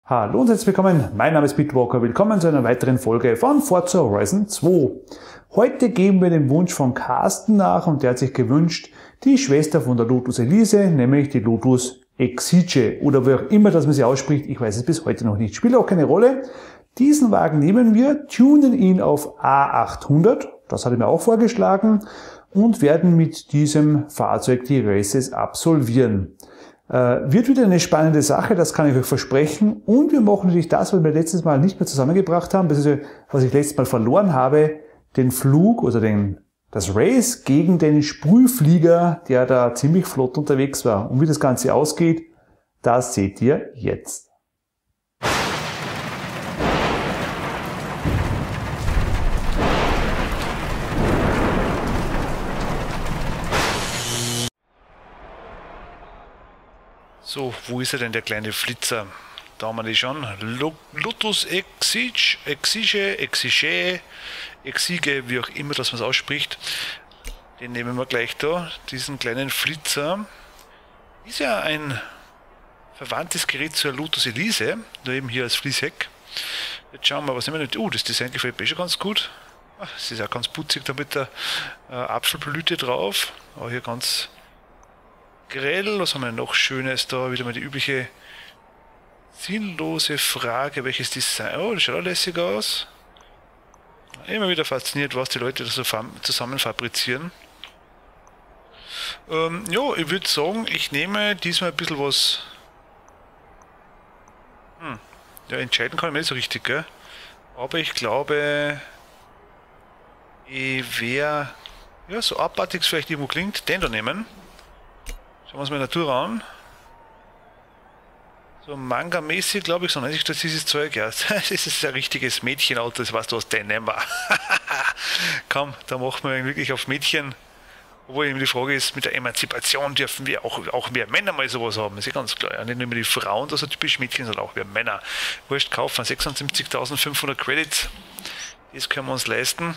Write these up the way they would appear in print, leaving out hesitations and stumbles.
Hallo und herzlich willkommen, mein Name ist Bitwalker, willkommen zu einer weiteren Folge von Forza Horizon 2. Heute geben wir dem Wunsch von Carsten nach und der hat sich gewünscht, die Schwester von der Lotus Elise, nämlich die Lotus Exige oder wie auch immer das man sie ausspricht, ich weiß es bis heute noch nicht, spielt auch keine Rolle. Diesen Wagen nehmen wir, tunen ihn auf A800, das hat er mir auch vorgeschlagen, und werden mit diesem Fahrzeug die Races absolvieren. Wird wieder eine spannende Sache, das kann ich euch versprechen. Und wir machen natürlich das, was wir letztes Mal nicht mehr zusammengebracht haben, beziehungsweise was ich letztes Mal verloren habe, den Flug oder das Race gegen den Sprühflieger, der da ziemlich flott unterwegs war. Und wie das Ganze ausgeht, das seht ihr jetzt. So, wo ist er denn, der kleine Flitzer? Da haben wir die schon. Lotus Exige, wie auch immer das man es ausspricht. Den nehmen wir gleich da, diesen kleinen Flitzer. Ist ja ein verwandtes Gerät zur Lotus Elise, nur eben hier als Fließheck. Jetzt schauen wir, was nehmen wir nicht. Das Design gefällt mir schon ganz gut. Es ist auch ganz putzig da mit der Apfelblüte drauf. Auch hier ganz grell. Was haben wir noch Schönes da? Wieder mal die übliche sinnlose Frage, welches Design. Oh, das schaut auch lässig aus. Immer wieder fasziniert, was die Leute da so zusammen fabrizieren. Ja, ich würde sagen, ich nehme diesmal ein bisschen was. Ja, entscheiden kann ich mir nicht so richtig, gell? Aber ich glaube, ich werde, ja, so abartig es vielleicht irgendwo klingt, den da nehmen. Schauen wir uns mal Natur an. So Manga-mäßig, glaube ich, so nennt sich das dieses Zeug. Ja, das ist ein richtiges Mädchenauto, das weißt du, was den nehmen wir. Komm, da machen wir wirklich auf Mädchen. Obwohl eben die Frage ist, mit der Emanzipation dürfen wir auch mehr Männer mal sowas haben. Das ist ja ganz klar. Ja, nicht nur die Frauen, das sind typisch Mädchen, sondern auch wir Männer. Wurscht, kaufen 76.500 Credits. Das können wir uns leisten.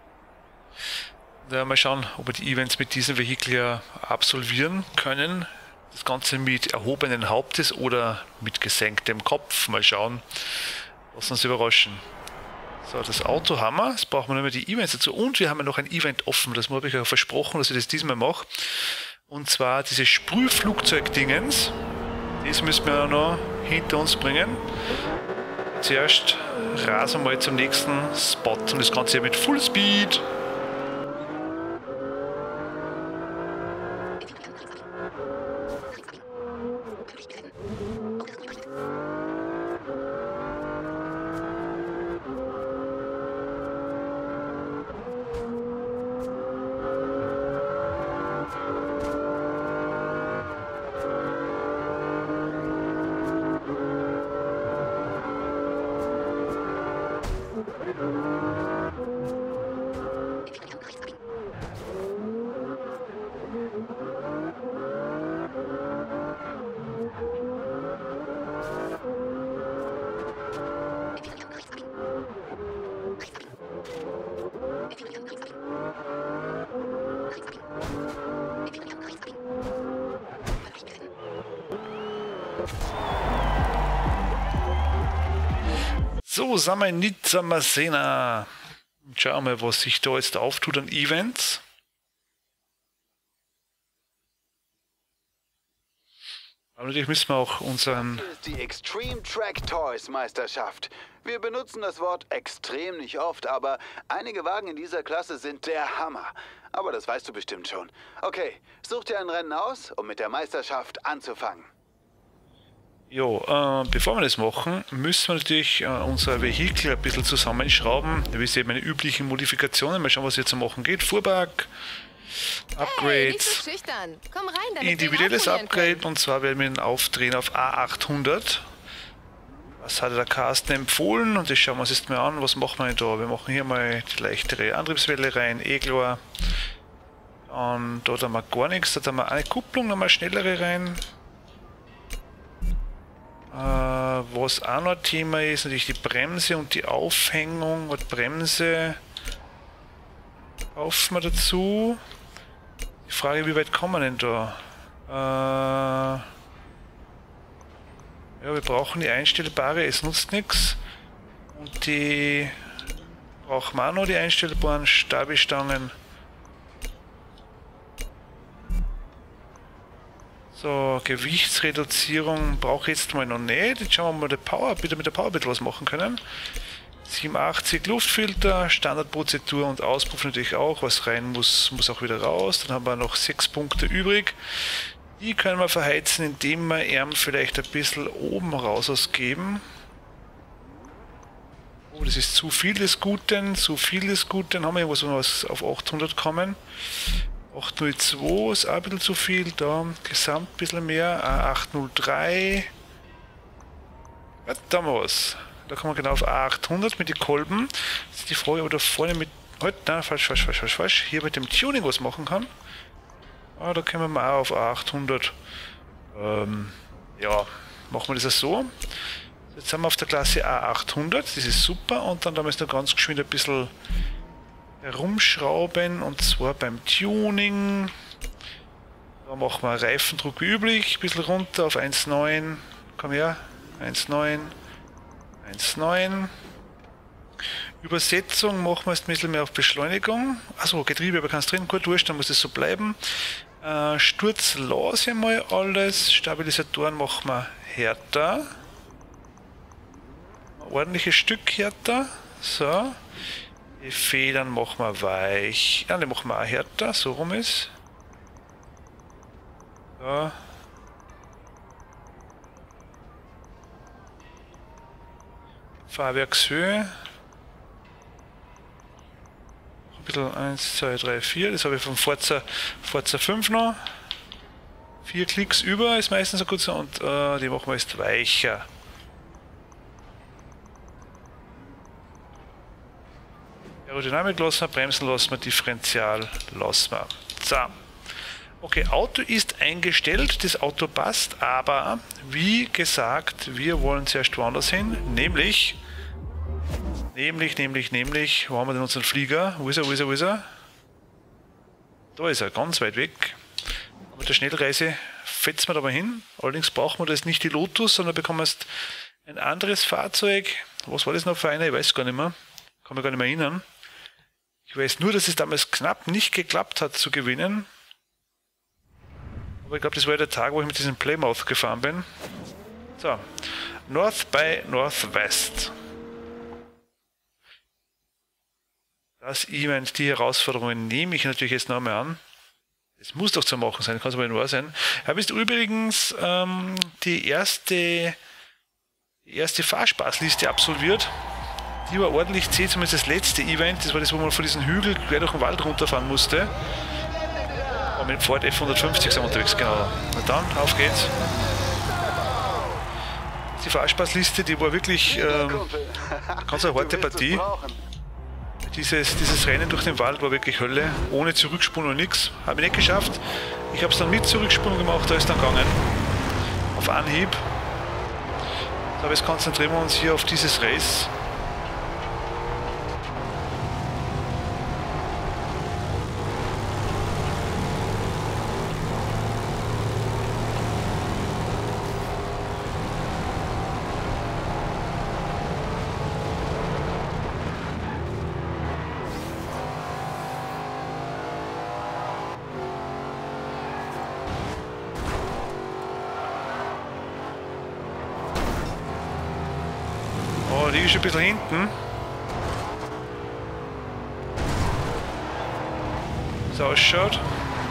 Mal schauen, ob wir die Events mit diesem Vehikel ja absolvieren können. Das Ganze mit erhobenen Hauptes oder mit gesenktem Kopf. Mal schauen. Lass uns überraschen. So, das Auto haben wir. Jetzt brauchen wir nur mehr die Events dazu. Und wir haben ja noch ein Event offen. Das habe ich euch versprochen, dass ich das diesmal mache. Und zwar dieses Sprühflugzeug-Dingens. Das müssen wir noch hinter uns bringen. Zuerst rasen wir mal zum nächsten Spot. Und das Ganze hier mit Full Speed. So, sind wir in Nizza-Masena. Schauen wir mal, was sich da jetzt auftut an Events. Aber natürlich müssen wir auch unseren... Das ist die Extreme Track Toys Meisterschaft. Wir benutzen das Wort extrem nicht oft, aber einige Wagen in dieser Klasse sind der Hammer. Aber das weißt du bestimmt schon. Okay, such dir ein Rennen aus, um mit der Meisterschaft anzufangen. Jo, bevor wir das machen, müssen wir natürlich unser Vehikel ein bisschen zusammenschrauben. Wie seht meine üblichen Modifikationen. Mal schauen, was hier zu machen geht. Fuhrpark, Upgrades, hey, komm rein, individuelles Upgrade. Und zwar werden wir ihn aufdrehen auf A800. Was hat der Carsten empfohlen? Und das schauen wir uns jetzt mal an. Was machen wir denn da? Wir machen hier mal die leichtere Antriebswelle rein, E-Glor. Und da haben wir gar nichts. Da haben wir eine Kupplung, nochmal schnellere rein. Was auch noch Thema ist, natürlich die Bremse und die Aufhängung und Bremse. Kaufen wir dazu. Die Frage, wie weit kommen wir denn da? Ja, wir brauchen die einstellbare, es nutzt nichts. Und die brauchen wir auch noch, die einstellbaren Stabilstangen. So, Gewichtsreduzierung brauche ich jetzt mal noch nicht. Jetzt schauen wir mal wieder mit der Power bitte was machen können. 87 Luftfilter, Standardprozedur und Auspuff natürlich auch. Was rein muss, muss auch wieder raus. Dann haben wir noch 6 Punkte übrig. Die können wir verheizen, indem wir ihm vielleicht ein bisschen oben raus ausgeben. Oh, das ist zu viel des Guten, zu viel des Guten. Haben wir irgendwas, wo wir auf 800 kommen. 802 ist auch ein bisschen zu viel. Da gesamt ein bisschen mehr. 803. Ja, da haben wir was. Da kommen wir genau auf 800 mit den Kolben. Das ist die Frage, ob da vorne mit. Halt, nein, falsch. Hier mit dem Tuning was machen kann. Ah, da können wir mal auch auf 800. Ja, machen wir das so. Jetzt sind wir auf der Klasse A800. Das ist super. Und dann da müssen wir ganz geschwind ein bisschen herumschrauben. Und zwar beim Tuning. Da machen wir Reifendruck wie üblich. Ein bisschen runter auf 1,9. Komm her. 1,9. 1,9. Übersetzung machen wir jetzt ein bisschen mehr auf Beschleunigung. Achso, Getriebe aber ganz drin, gut, wurscht, dann muss es so bleiben. Sturz lasse ich mal alles. Stabilisatoren machen wir härter. Ein ordentliches Stück härter. So. Die Federn machen wir weich. Ja, die machen wir auch härter, so rum ist. So. Fahrwerkshöhe. Ein bisschen 1, 2, 3, 4. Das habe ich vom Forza 5 noch. 4 Klicks über ist meistens so gut so und die machen wir jetzt weicher. Aerodynamik lassen wir, Bremsen lassen wir, Differential lassen wir. So. Okay, Auto ist eingestellt, das Auto passt, aber wie gesagt, wir wollen zuerst woanders hin, nämlich, wo haben wir denn unseren Flieger? Wo ist er? Da ist er, ganz weit weg. Mit der Schnellreise fetzen wir da mal hin, allerdings brauchen wir das nicht die Lotus, sondern bekommen wir ein anderes Fahrzeug. Was war das noch für einer? Ich weiß gar nicht mehr, kann mich gar nicht mehr erinnern. Ich weiß nur, dass es damals knapp nicht geklappt hat zu gewinnen. Aber ich glaube, das war ja der Tag, wo ich mit diesem Plymouth gefahren bin. So, North by Northwest. Das Event, die Herausforderungen nehme ich natürlich jetzt noch einmal an. Es muss doch zu machen sein, kann es aber nicht wahr sein. Habe jetzt übrigens die erste Fahrspaßliste absolviert. Die war ordentlich zäh, zumindest das letzte Event. Das war das, wo man von diesem Hügel quer durch den Wald runterfahren musste. Aber mit dem Ford F150 sind wir unterwegs, genau. Na dann, auf geht's. Die Fahrspaßliste, die war wirklich ganz eine harte Partie. Dieses Rennen durch den Wald war wirklich Hölle, ohne Zurückspulen und nichts. Habe ich nicht geschafft. Ich habe es dann mit Zurückspulen gemacht, da ist dann gegangen. Auf Anhieb. Aber jetzt konzentrieren wir uns hier auf dieses Race. Die ist ein bisschen hinten. Wie es ausschaut.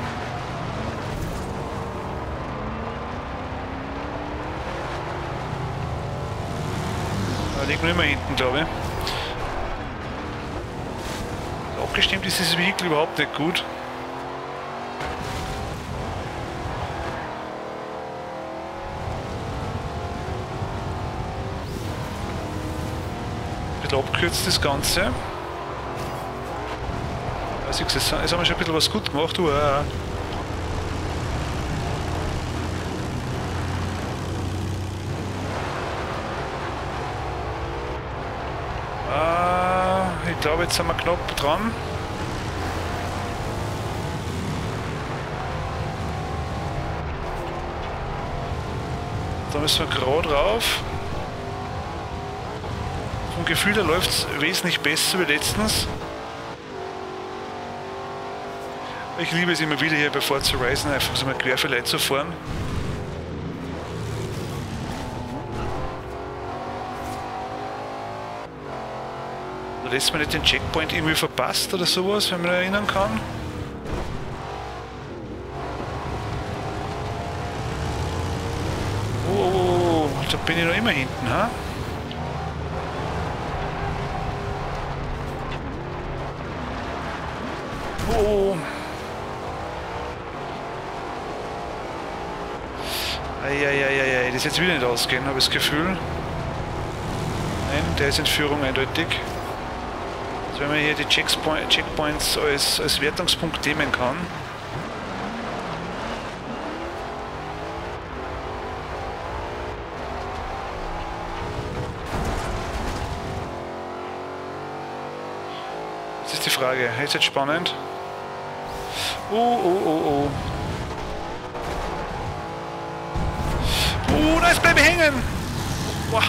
Da liegt man immer hinten, glaube ich. Also abgestimmt ist dieses Vehikel überhaupt nicht gut. Abkürzt das Ganze. Also jetzt haben wir schon ein bisschen was gut gemacht. Ich glaube, jetzt sind wir knapp dran. Da müssen wir gerade rauf. Vom Gefühl her läuft es wesentlich besser wie letztens. Ich liebe es immer wieder hier bei Forza Horizon einfach so mal querfeldein zu fahren. Da lässt man nicht den Checkpoint irgendwie verpasst oder sowas, wenn man erinnern kann. Oh, da bin ich noch immer hinten, ha? Oh. Eieieiei, das jetzt wieder nicht ausgehen, habe ich das Gefühl. Nein, der ist in Führung eindeutig. Also wenn man hier die Checkpoints als Wertungspunkt nehmen kann. Das ist die Frage, ist jetzt spannend. Oh. Oh, da ist Baby hängen! Wow.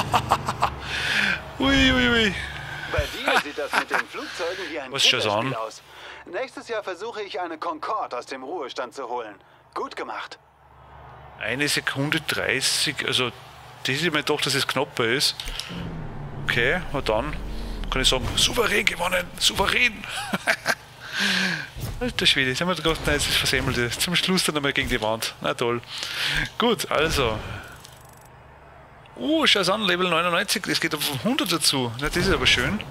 Ui. Bei dir sieht das mit den Flugzeugen wie ein Kinderspiel aus. Nächstes Jahr versuche ich eine Concorde aus dem Ruhestand zu holen. Gut gemacht. 1 Sekunde 30, also das ist mir doch, dass es knapper ist. Okay, und dann kann ich sagen, souverän gewonnen, souverän! Alter Schwede, jetzt haben wir gedacht, nein, jetzt ist versemmelt. Zum Schluss dann einmal gegen die Wand. Na toll. Gut, also. Schau's an, Level 99, das geht auf 100 dazu. Na, das ist aber schön.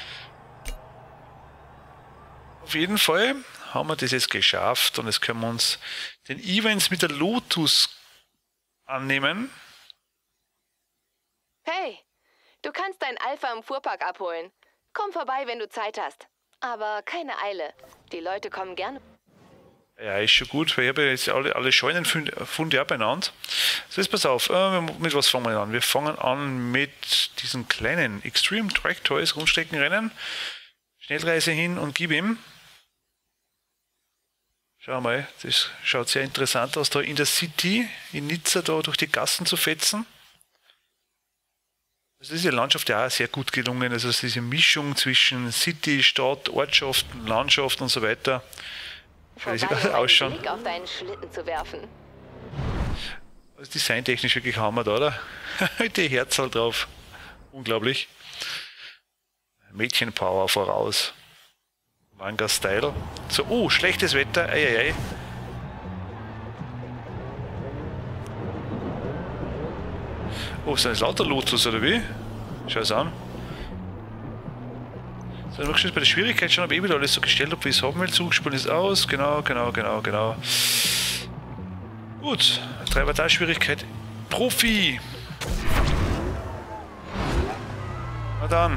Auf jeden Fall haben wir das jetzt geschafft und jetzt können wir uns den Events mit der Lotus annehmen. Hey, du kannst dein Alpha im Fuhrpark abholen. Komm vorbei, wenn du Zeit hast. Aber keine Eile. Die Leute kommen gerne. Ja, ist schon gut, weil ich habe ja jetzt alle Scheunenfunde auch benannt. So, jetzt pass auf, mit was fangen wir an? Wir fangen an mit diesen kleinen Extreme Track Toys Rundstreckenrennen. Schnellreise hin und gib ihm. Schau mal, das schaut sehr interessant aus, da in der City, in Nizza, da durch die Gassen zu fetzen. Also diese Landschaft ja auch sehr gut gelungen, also diese Mischung zwischen City, Stadt, Ortschaften, Landschaft und so weiter. Wie sieht das ausschauen? Blick auf deinen Schlitten zu werfen. Also designtechnisch wirklich Hammer da, oder? Die Herzl drauf. Unglaublich. Mädchenpower voraus. Manga Style. So, schlechtes Wetter. Eieiei. Sind das lauter Lotus oder wie? Schau es an. So, dann machst du jetzt bei der Schwierigkeit schon, ob ich wieder alles so gestellt habe, wie ich es haben will. Zurückspulen ist aus. Genau. Gut. Treiber-Schwierigkeit. Profi. Na dann.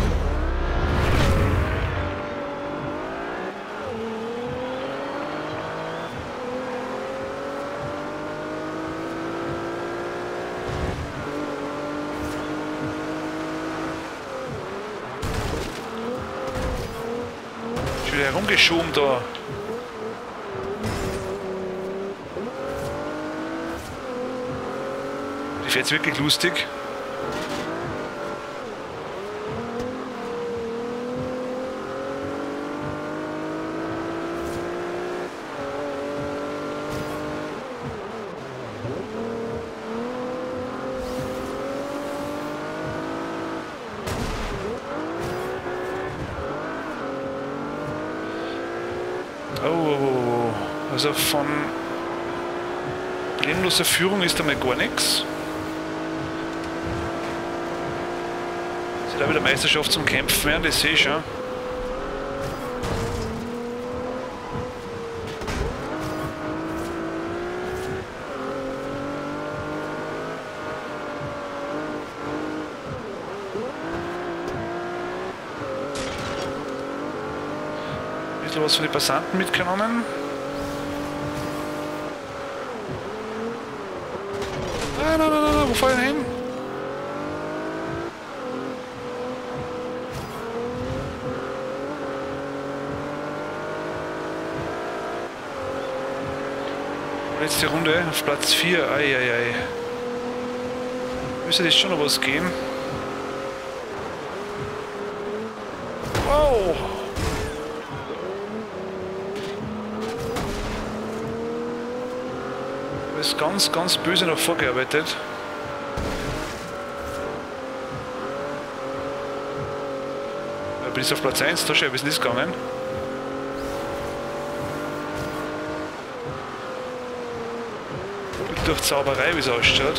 Herumgeschoben da. Die fährt wirklich lustig. Also von problemloser Führung ist einmal gar nichts. Ist da wieder Meisterschaft zum Kämpfen werden, das sehe ich schon. Ein bisschen was von den Passanten mitgenommen. Nein, wo fahr ich denn hin? Und jetzt die Runde auf Platz 4. Eieiei. Müsste das schon noch was gehen. Wow! Das ist ganz, ganz böse noch vorgearbeitet. Ich bin jetzt auf Platz 1, da schau, wie ist denn das gegangen? Durch Zauberei, wie es ausschaut.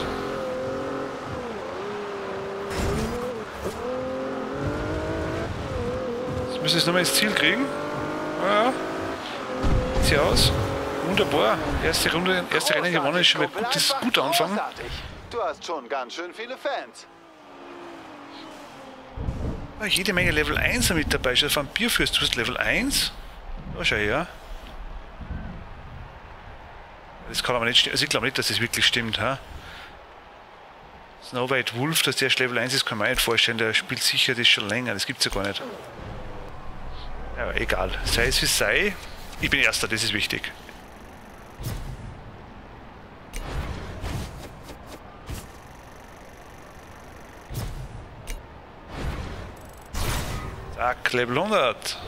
Jetzt müssen wir es nochmal ins Ziel kriegen. Ja. Sieht sie aus. Wunderbar. Erste Runde, erste Rennen gewonnen ist schon mal gut, das ist ein guter Anfang. Großartig. Du hast schon ganz schön viele Fans. Jede Menge Level 1 mit dabei. Schau, Vampirfürst, du hast Level 1. Da schau her. Das kann aber nicht stimmen. Also ich glaube nicht, dass das wirklich stimmt. Ha? Snow White Wolf, dass der Level 1 ist, kann man nicht vorstellen. Der spielt sicher das schon länger. Das gibt es ja gar nicht. Ja, egal. Sei es wie es sei. Ich bin Erster, das ist wichtig. Zack, Level 100.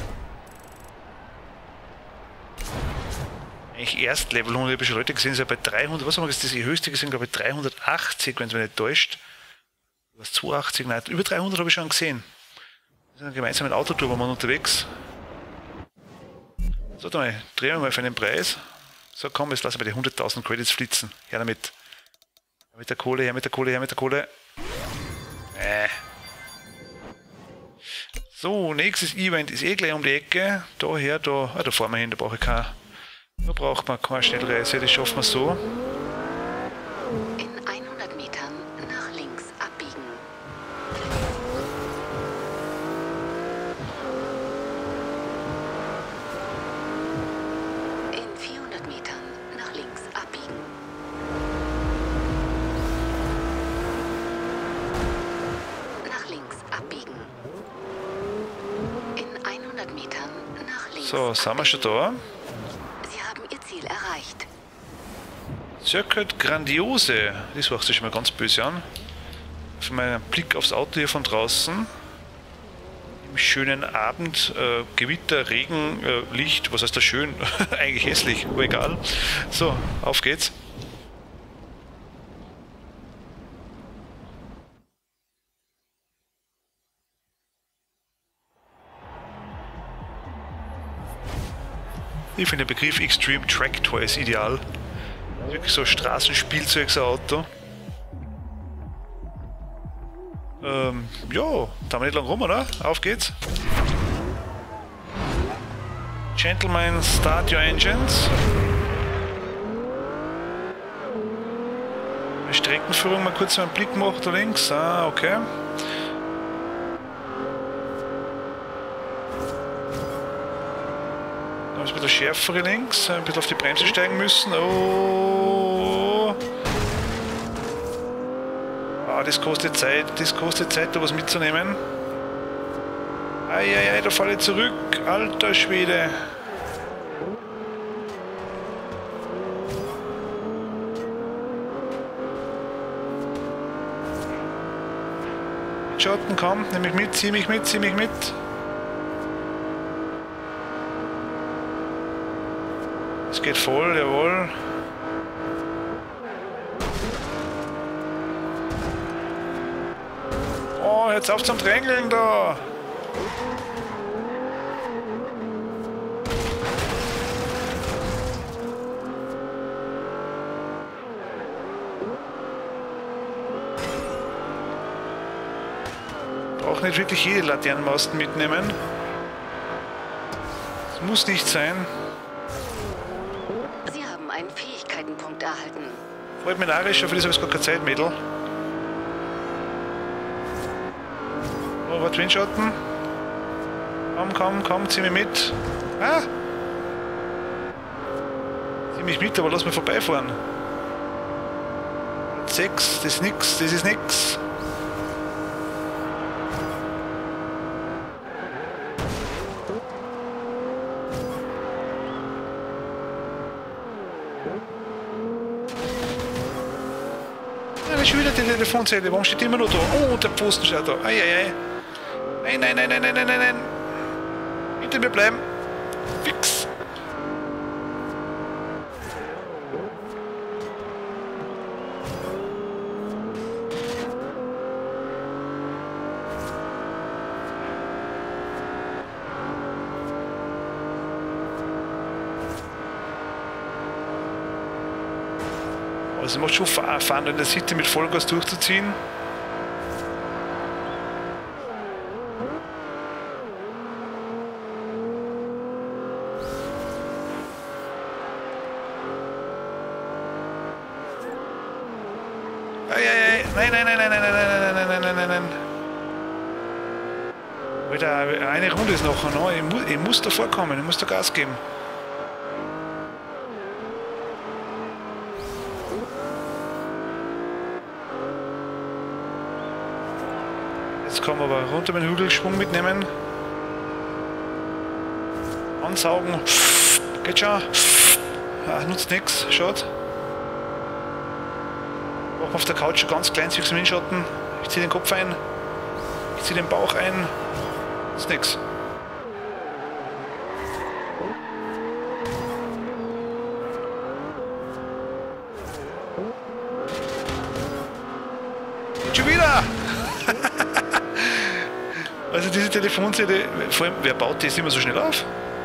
Eigentlich erst Level 100, habe ich schon Leute gesehen, ist ja bei 300, was haben wir gesagt, das ist die höchste gesehen, glaube ich, 380, wenn es mich nicht täuscht. Was, 280, nein, über 300 habe ich schon gesehen. Wir sind gemeinsam mit dem Autotour, waren wir unterwegs. So, dann drehen wir mal für einen Preis. So, komm, jetzt lassen wir die 100.000 Credits flitzen. Her damit. Her mit der Kohle, her mit der Kohle, her mit der Kohle. So, nächstes Event ist eh gleich um die Ecke. Daher, da fahren wir hin, da brauche ich kein. Da braucht man keine Schnellreise, das schaffen wir so. In 100 Metern nach links abbiegen. In 400 Metern nach links abbiegen. Nach links abbiegen. In 100 Metern nach links. So, sind wir schon da? Erreicht. Circuit Grandiose, das macht sich schon mal ganz böse an. Für meinen Blick aufs Auto hier von draußen. Im schönen Abend, Gewitter, Regen, Licht, was heißt da schön? Eigentlich hässlich, aber egal. So, auf geht's. Ich finde den Begriff Extreme Track Toys ideal. Wirklich so ein Straßenspielzeugsauto. Ja, da haben wir nicht lang rum, oder? Auf geht's. Gentlemen, start your engines. Streckenführung mal kurz einen Blick machen da links. Ah, okay. Ein bisschen schärfere links, ein bisschen auf die Bremse steigen müssen. Oh! Ah, das kostet Zeit, da was mitzunehmen. Eieiei, da falle ich zurück, alter Schwede. Schatten, komm, nimm mich mit, zieh mich mit, zieh mich mit. Es geht voll, jawohl. Oh, jetzt auf zum Drängeln da! Braucht nicht wirklich jede Laternenmasten mitnehmen. Das muss nicht sein. Einen Fähigkeitenpunkt erhalten. Freut mich narisch, für das habe ich gar keine Zeit, Mädel. Oh, warte, Windschatten. Komm, zieh mich mit. Ah! Zieh mich mit, aber lass mich vorbeifahren. 6, das ist nix, das ist nix. schon wieder die Telefonzelle. Warum steht die immer noch da? Oh, und der Pfosten steht da. Eieiei. Nein, nein, nein, nein, nein, nein, nein, nein. Hinter mir bleiben. Fix. Also macht schon Fun, in der City mit Vollgas durchzuziehen. Nein, nein, nein, nein, nein, nein, nein, nein, nein, nein, nein, nein. Alter, eine Runde ist noch, no? Ich muss da vorkommen, ich muss da Gas geben. Jetzt kann man aber runter mit dem Hügelschwung mitnehmen. Ansaugen. Geht schon. Ah, nutzt nichts. Schaut. Machen auf der Couch schon ganz klein, sich zum Hinschatten. Ich ziehe den Kopf ein. Ich ziehe den Bauch ein. Ist nix. Und schon wieder! Also diese Telefonzelle, vor allem, wer baut das immer so schnell auf?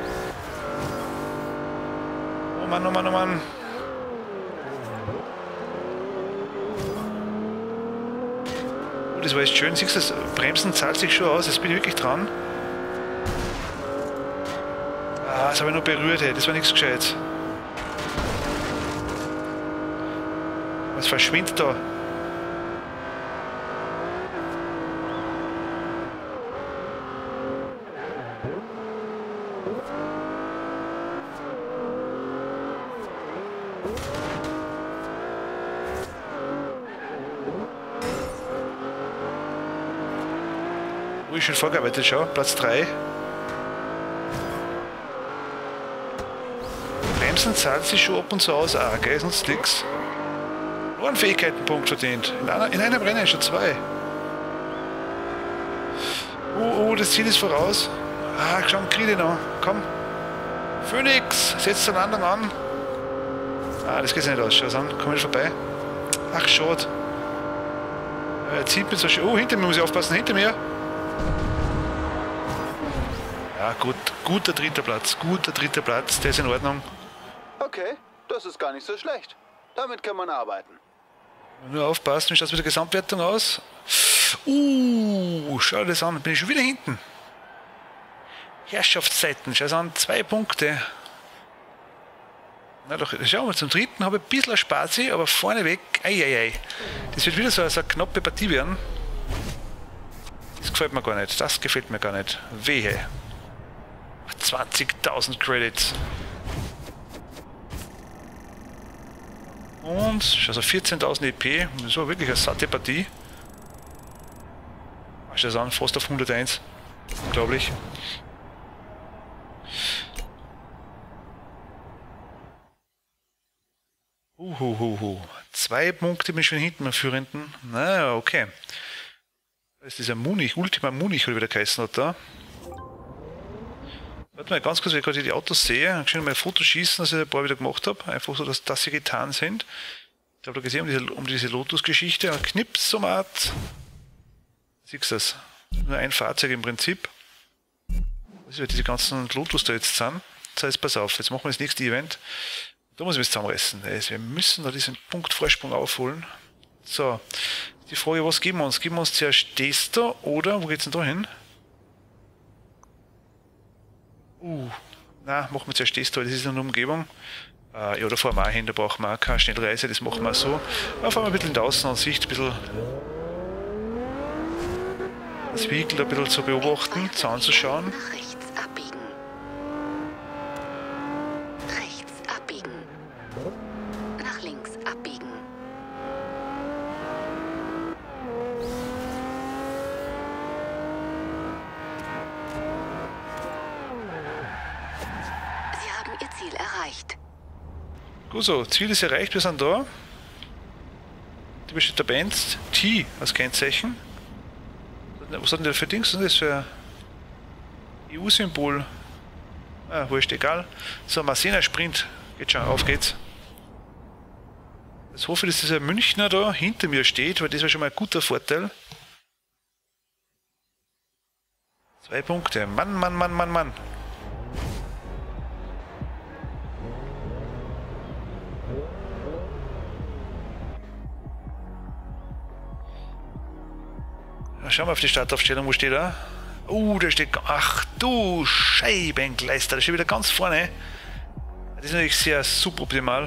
Oh Mann, oh Mann, oh Mann. Oh, das war jetzt schön. Siehst du, das Bremsen zahlt sich schon aus. Jetzt bin ich wirklich dran. Ah, das habe ich noch berührt, ey. Das war nichts Gescheites. Was verschwindet da? Schon vorgearbeitet, schau, Platz 3. Bremsen zahlt sich schon ab und zu aus, auch, gell, sonst nix. Nur einen Fähigkeitenpunkt verdient. In einem Rennen schon 2. Oh, das Ziel ist voraus. Ah, schau, krieg ich noch. Komm. Phoenix, setzt den anderen an. Ah, das geht nicht aus, schau an, komm ich vorbei. Ach, schade. Er zieht mir so schön. Oh, hinter mir muss ich aufpassen, hinter mir. Ja, gut, guter dritter Platz, der ist in Ordnung. Okay, das ist gar nicht so schlecht. Damit kann man arbeiten. Nur aufpassen, wie schaut es mit der Gesamtwertung aus? Schau dir das an, bin ich schon wieder hinten. Herrschaftszeiten, schau an, 2 Punkte. Na doch, schau mal, zum dritten habe ich ein bisschen Spazi, aber vorneweg, eieiei. Das wird wieder so eine knappe Partie werden. Das gefällt mir gar nicht, das gefällt mir gar nicht. Wehe. 20.000 Credits. Und also 14.000 EP. Das war wirklich eine satte Partie. Schau das an, fast auf 101. Unglaublich. Zwei Punkte bin ich schon hinten am Führenden. Naja, okay. Da ist dieser Munich, Ultima Munich, oder wie der geheißen hat da. Warte mal ganz kurz, weil ich gerade die Autos sehe. Ich kann schon mal ein Foto schießen, das ich ein paar wieder gemacht habe. Einfach so, dass sie getan sind. Ich habe da gesehen, um diese Lotus-Geschichte. Ein Knipsomat. Siehst du das? Nur ein Fahrzeug im Prinzip. Das ist, weil diese ganzen Lotus da jetzt sind. Das heißt, pass auf, jetzt machen wir das nächste Event. Da muss ich mich zusammenreißen. Wir müssen da diesen Punkt Vorsprung aufholen. So, die Frage, was geben wir uns? Geben wir uns zuerst das da oder, wo geht's denn da hin? Nein, machen wir zuerst das da, das ist eine Umgebung. Ja, da fahren wir auch hin, da brauchen wir auch keine Schnellreise, das machen wir so. Da fahren wir ein bisschen in der Außenansicht, ein bisschen das Vehikel ein bisschen zu beobachten, zu anzuschauen. Nach rechts abbiegen. Rechts abbiegen. Nach links abbiegen. Sie haben Ihr Ziel erreicht. Gut so, Ziel ist erreicht, wir sind da. Die besteht der Bands. T als Kennzeichen. Was hat denn der für Dings? Was ist das für EU-Symbol? Ah, wurscht, egal. So, Massena Sprint. Geht schon, auf geht's. Jetzt hoffe ich, dass dieser Münchner da hinter mir steht, weil das wäre schon mal ein guter Vorteil. 2 Punkte. Mann, Mann, Mann, Mann, Mann. Schauen wir auf die Startaufstellung, wo steht er? Da steht. Ach du Scheibenkleister, der steht wieder ganz vorne. Das ist natürlich sehr suboptimal.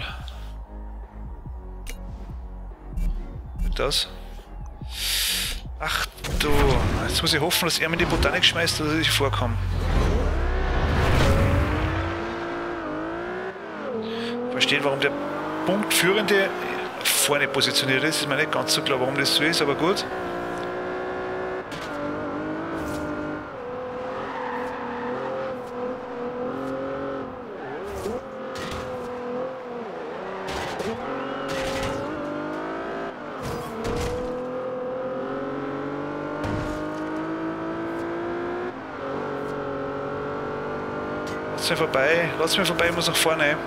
Das. Ach du. Jetzt muss ich hoffen, dass er mir die Botanik schmeißt oder dass ich vorkomme. Verstehen, warum der Punktführende vorne positioniert ist. Ist mir nicht ganz so klar, warum das so ist, aber gut. Lass mir vorbei, ich muss nach vorne.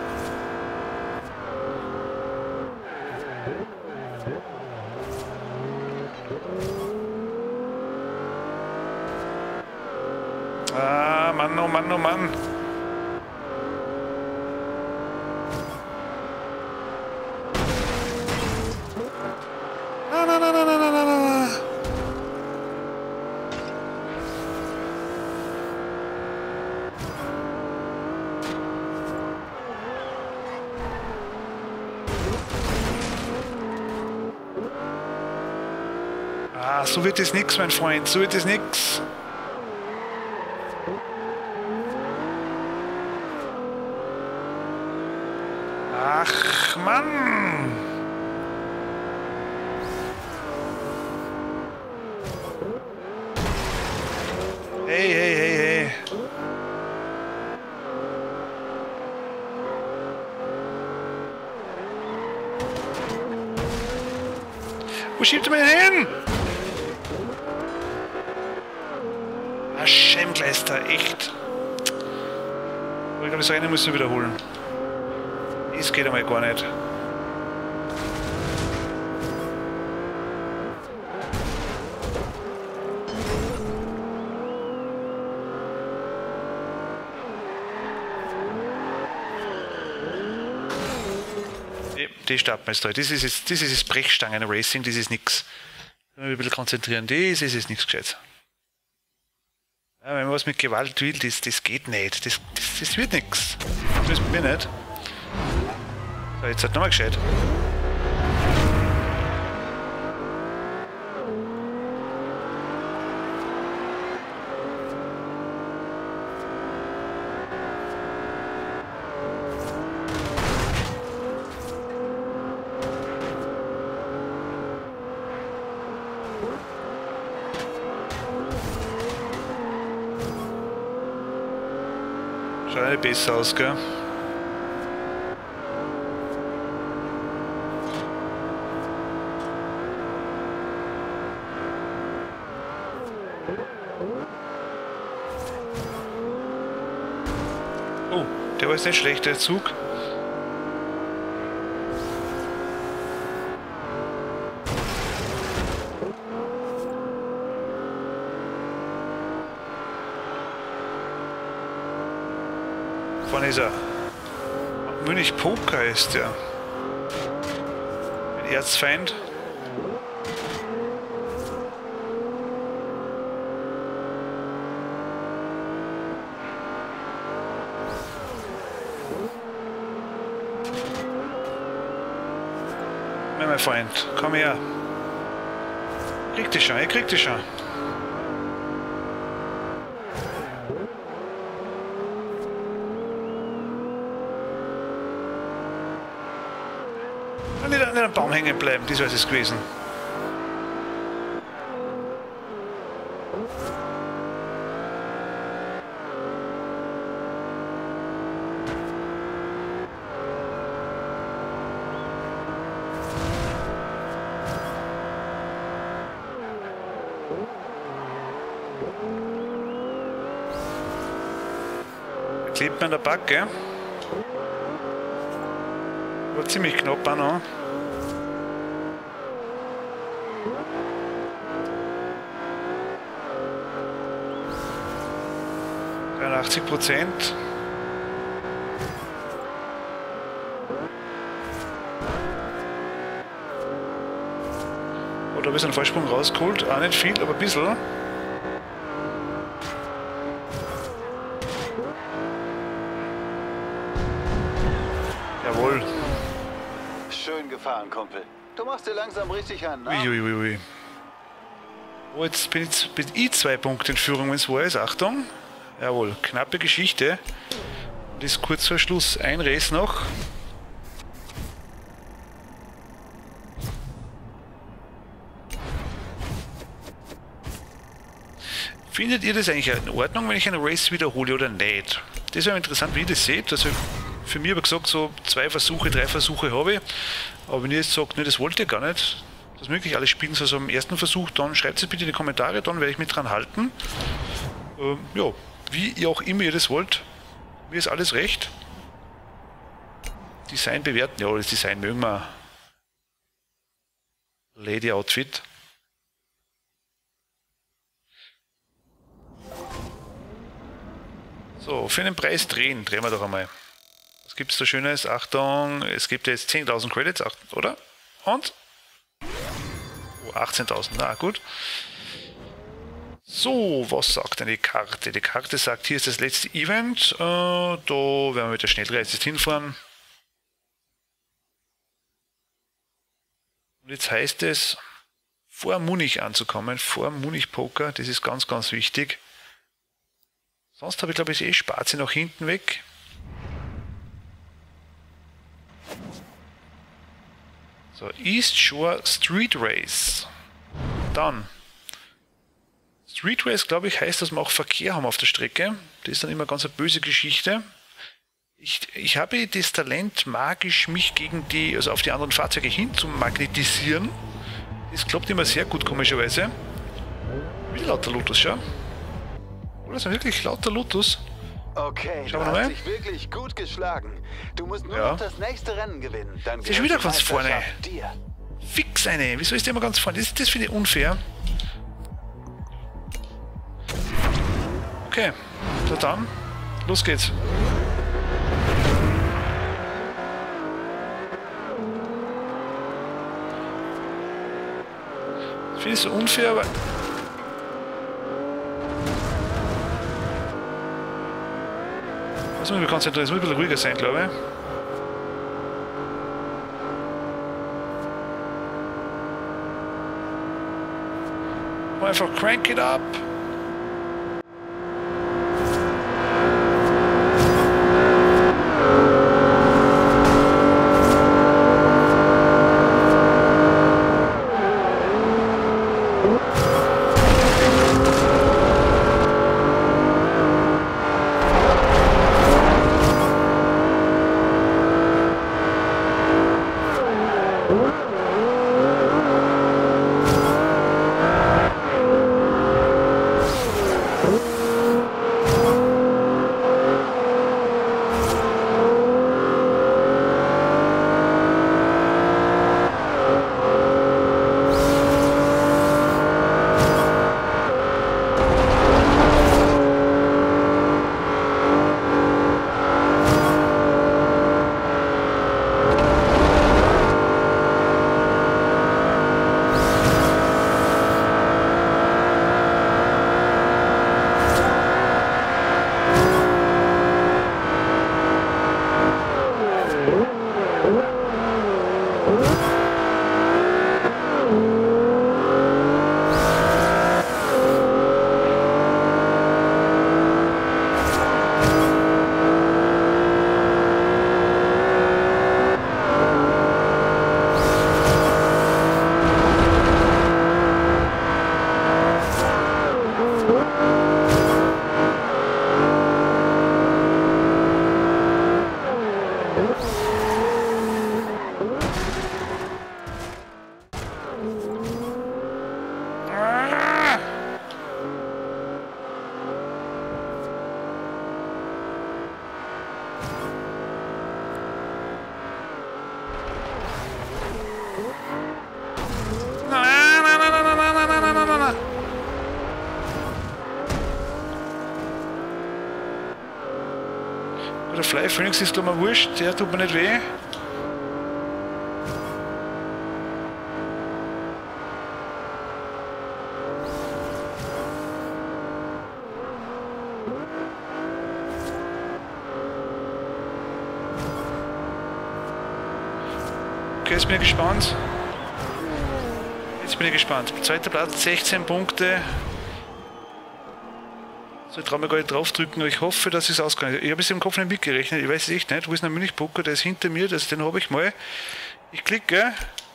Ah, Mann, oh Mann, oh Mann. Na, na, na, na, na, na, na. Ah, so wird es nix, mein Freund, so wird es nix. Ach, Mann! Hey, hey, hey, hey. Wo schiebt er mich hin? Ah, Schämkleister, echt. Aber ich glaube, das eine muss ich wiederholen. Das geht einmal gar nicht. Die starten wir jetzt da. Das ist das Brechstangen-Racing, das ist nix. Wenn wir ein bisschen konzentrieren, das ist nichts Gescheites. Ja, wenn man was mit Gewalt will, das geht nicht. Das wird nichts. Das wissen wir nicht. So, jetzt halt nochmal gescheit. Schaut nicht besser aus, gell? Oh, der war jetzt nicht schlecht, der Zug. Wann ist er? Münich Poker ist der. Ein Erzfeind. Ja, mein Freund, komm her. Kriegt die schon, ihr kriegt die schon. Nicht an einem Baum hängen bleiben, das wäre es gewesen. Er klebt mir an der Backe. War ziemlich knapp auch noch. Ja, 80%. Oder habe ich einen Vorsprung rausgeholt? Auch nicht viel, aber ein bisschen. Jawohl. Schön gefahren, Kumpel. Du machst dir langsam richtig an, ne? Uiuiui. Oh, jetzt bin ich 2 Punkte in Führung, wenn es wahr ist. Achtung. Jawohl, knappe Geschichte. Und ist kurz vor Schluss. Ein Race noch. Findet ihr das eigentlich in Ordnung, wenn ich einen Race wiederhole oder nicht? Das wäre interessant, wie ihr das seht. Also für mich habe ich gesagt, so 2 Versuche, 3 Versuche habe ich. Aber wenn ihr jetzt sagt, ne, das wollt ihr gar nicht, das möglich alles spielen so am ersten Versuch, dann schreibt es bitte in die Kommentare, dann werde ich mich dran halten. Ja, wie ihr auch immer ihr das wollt, mir ist alles recht. Design bewerten, ja, das Design mögen wir. Lady Outfit. So, für den Preis drehen wir doch einmal. Was gibt es da Schönes? Achtung, es gibt jetzt 10.000 Credits, oder? Und? Oh, 18.000, na gut. So, was sagt denn die Karte? Die Karte sagt, hier ist das letzte Event. Da werden wir mit der Schnellreise jetzt hinfahren. Und jetzt heißt es, vor Munich anzukommen, vor Munich Poker, das ist ganz, ganz wichtig. Sonst habe ich, glaube ich, Spazi nach hinten weg. So, East Shore Street Race. Dann. Street Race, glaube ich, heißt, dass wir auch Verkehr haben auf der Strecke. Das ist dann immer ganz eine böse Geschichte. Ich habe das Talent, magisch mich gegen die, also auf die anderen Fahrzeuge hin zu magnetisieren. Das klappt immer sehr gut, komischerweise. Wie lauter Lotus, schau. Oder ist wirklich lauter Lotus? Okay, du hast dich wirklich gut geschlagen. Du musst nur noch das nächste Rennen gewinnen. Dann ist wieder ganz vorne. Dir. Fix eine. Wieso ist der immer ganz vorne? Das finde ich unfair. Okay, na dann. Los geht's. Das finde ich so unfair, aber... Jetzt muss ich mich konzentrieren, jetzt muss ich ein bisschen ruhiger sein, glaube ich. Einfach crank it up. Der Fly Phoenix ist glaube ich wurscht, der tut mir nicht weh. Okay, jetzt bin ich gespannt. Jetzt bin ich gespannt. Zweiter Platz, 16 Punkte. So, ich traue mir gar nicht draufdrücken, aber ich hoffe, dass es ausgegangen ist. Ich habe es im Kopf nicht mitgerechnet, ich weiß es echt nicht. Wo ist der Münchpoker? Der ist hinter mir, den habe ich mal. Ich klicke.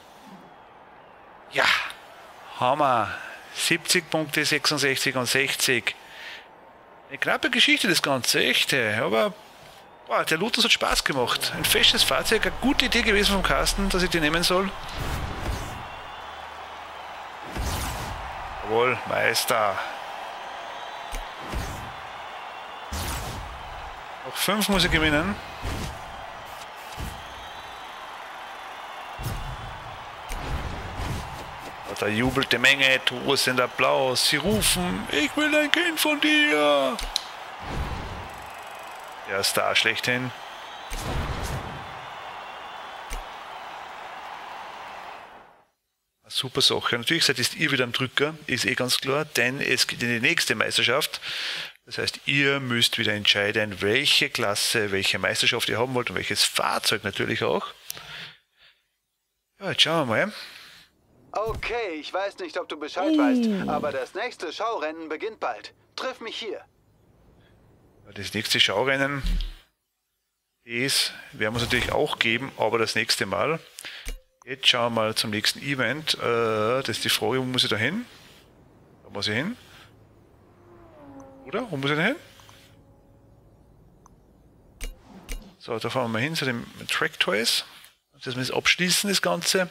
Ja, Hammer. 70 Punkte, 66 und 60. Eine knappe Geschichte, das Ganze, echt. Aber boah, der Lotus hat Spaß gemacht. Ein festes Fahrzeug, eine gute Idee gewesen vom Carsten, dass ich die nehmen soll. Jawohl, Meister. Noch 5 muss ich gewinnen. Da jubelt die Menge, tosend Applaus. Sie rufen, ich will ein Kind von dir. Der Star schlechthin. Super Sache. Natürlich seid ihr wieder am Drücker, ist eh ganz klar, denn es geht in die nächste Meisterschaft. Das heißt, ihr müsst wieder entscheiden, welche Klasse, welche Meisterschaft ihr haben wollt und welches Fahrzeug natürlich auch. Ja, jetzt schauen wir mal. Okay, ich weiß nicht, ob du Bescheid weißt, aber das nächste Schaurennen beginnt bald. Triff mich hier. Das nächste Schaurennen werden wir uns natürlich auch geben, aber das nächste Mal. Jetzt schauen wir mal zum nächsten Event. Das ist die Frage, wo muss ich da hin? Da muss ich hin. Oder? Wo muss ich da hin? So, da fahren wir mal hin zu den Track Toys. Dass wir das abschließen, das Ganze.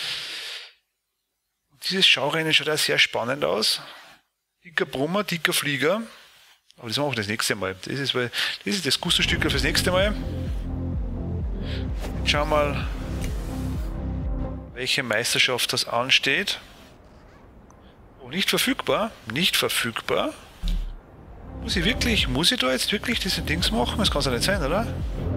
Dieses Schaurennen schaut auch sehr spannend aus. Dicker Brummer, dicker Flieger. Aber das machen wir das nächste Mal. Das ist das Gusto-Stück fürs nächste Mal. Jetzt schauen wir mal, welche Meisterschaft das ansteht. Oh, nicht verfügbar. Nicht verfügbar. Muss ich da jetzt wirklich diese Dings machen? Das kann es ja nicht sein, oder?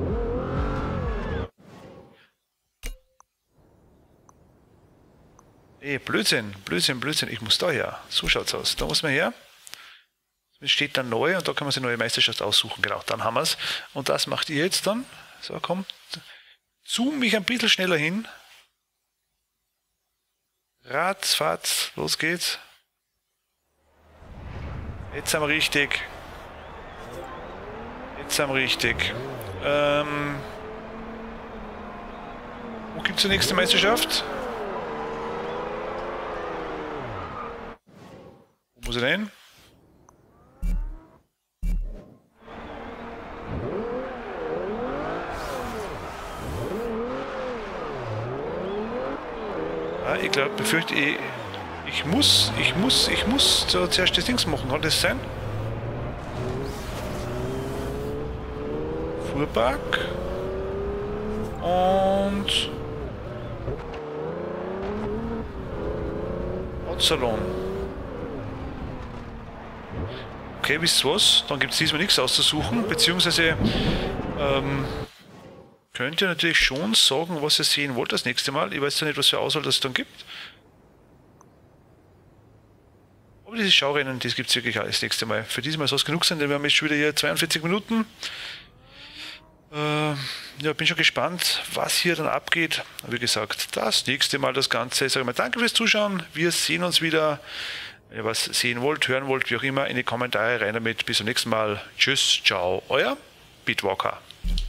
Blödsinn. Ich muss da her. So schaut's aus. Da muss man her. Es steht dann neu und da kann man sich eine neue Meisterschaft aussuchen. Genau, dann haben wir es. Und das macht ihr jetzt dann. So, komm. Zoom mich ein bisschen schneller hin. Ratzfatz, los geht's. Jetzt sind wir richtig. Wo gibt's die nächste Meisterschaft? Wo muss ich denn hin? Ja, ich glaube, befürchte ich muss so zuerst das Dings machen, kann das sein? Fuhrpark und Salon. Okay, wisst ihr was? Dann gibt es diesmal nichts auszusuchen, beziehungsweise könnt ihr natürlich schon sagen, was ihr sehen wollt das nächste Mal. Ich weiß ja nicht, was für Auswahl das dann gibt. Aber dieses Schaurennen, das gibt es wirklich auch das nächste Mal. Für diesmal soll es genug sein, denn wir haben jetzt schon wieder hier 42 Minuten. Ja, bin schon gespannt, was hier dann abgeht. Wie gesagt, das nächste Mal das Ganze. Ich sage mal danke fürs Zuschauen. Wir sehen uns wieder. Wenn ihr was sehen wollt, hören wollt, wie auch immer, in die Kommentare rein damit. Bis zum nächsten Mal. Tschüss, ciao, euer Bitwalker.